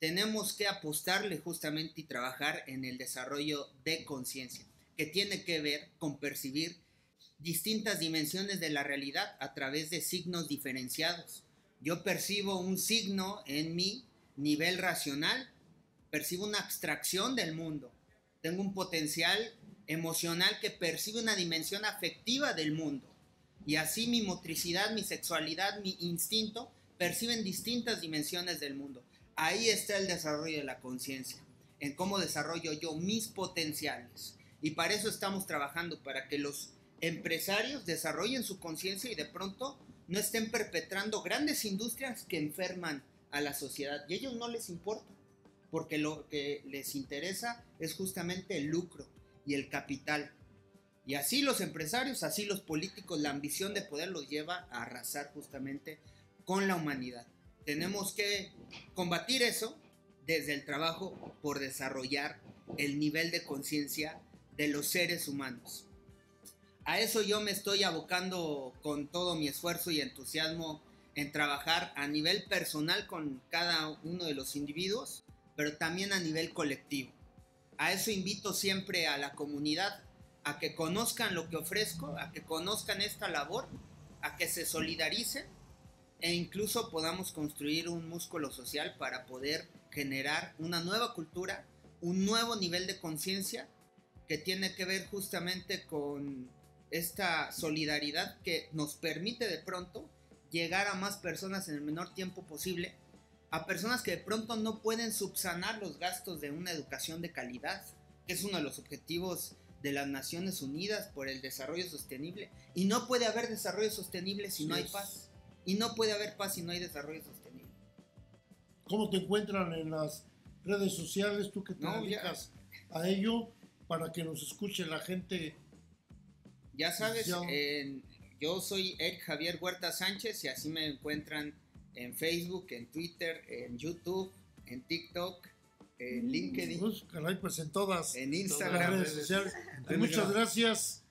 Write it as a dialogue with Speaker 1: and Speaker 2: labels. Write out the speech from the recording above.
Speaker 1: tenemos que apostarle justamente y trabajar en el desarrollo de conciencia, que tiene que ver con percibir distintas dimensiones de la realidad a través de signos diferenciados. Yo percibo un signo en mi nivel racional, percibo una abstracción del mundo, tengo un potencial emocional que percibe una dimensión afectiva del mundo, y así mi motricidad, mi sexualidad, mi instinto perciben distintas dimensiones del mundo. Ahí está el desarrollo de la conciencia, en cómo desarrollo yo mis potenciales, y para eso estamos trabajando, para que los empresarios desarrollen su conciencia y de pronto no estén perpetrando grandes industrias que enferman a la sociedad, y a ellos no les importa, porque lo que les interesa es justamente el lucro y el capital. Y así los empresarios, así los políticos, la ambición de poder los lleva a arrasar justamente con la humanidad. Tenemos que combatir eso desde el trabajo por desarrollar el nivel de conciencia de los seres humanos. A eso yo me estoy abocando con todo mi esfuerzo y entusiasmo en trabajar a nivel personal con cada uno de los individuos, pero también a nivel colectivo. A eso invito siempre a la comunidad, a que conozcan lo que ofrezco, a que conozcan esta labor, a que se solidaricen e incluso podamos construir un músculo social para poder generar una nueva cultura, un nuevo nivel de conciencia que tiene que ver justamente con esta solidaridad que nos permite de pronto llegar a más personas en el menor tiempo posible, a personas que de pronto no pueden subsanar los gastos de una educación de calidad, que es uno de los objetivos de las Naciones Unidas por el desarrollo sostenible. Y no puede haber desarrollo sostenible si no hay paz. Y no puede haber paz si no hay desarrollo sostenible.
Speaker 2: ¿Cómo te encuentran en las redes sociales, tú que te dedicas a ello, para que nos escuche la gente?
Speaker 1: Ya sabes, yo soy Eric Javier Huerta Sánchez y así me encuentran en Facebook, en Twitter, en YouTube, en TikTok, en LinkedIn.
Speaker 2: Pues en todas
Speaker 1: en Instagram,
Speaker 2: las redes sociales. Muchas gracias.